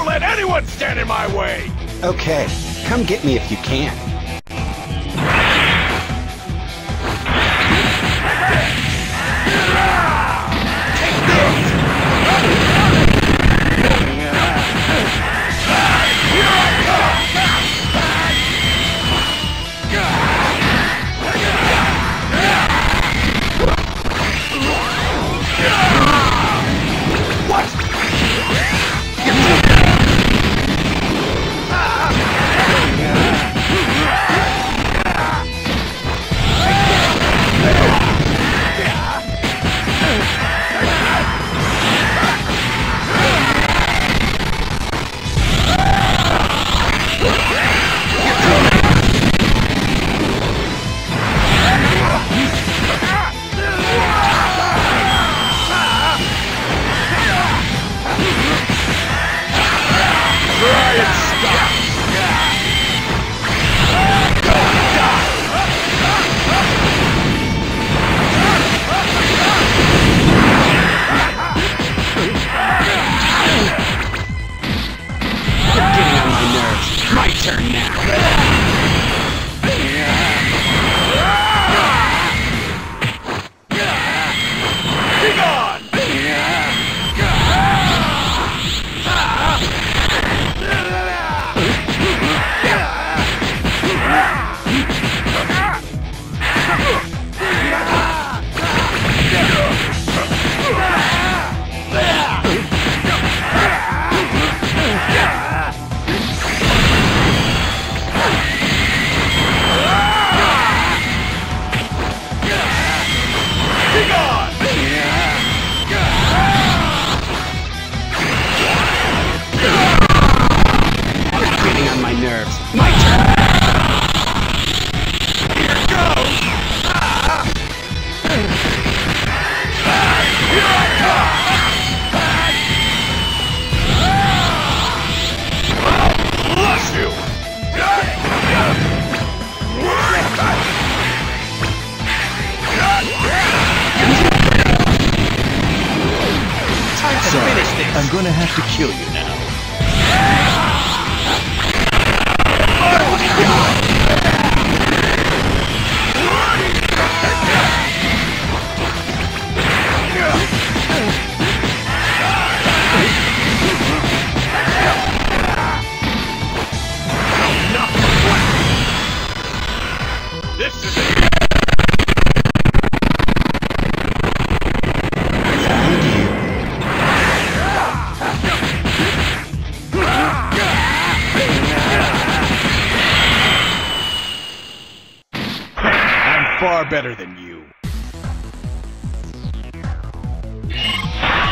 won't let anyone stand in my way! Okay, come get me if you can. My turn now. Be gone! Getting on my nerves. My turn. Here it goes! Here I come! Bless you! Time to finish this. I'm gonna have to kill you now. This is it! I'm far better than you.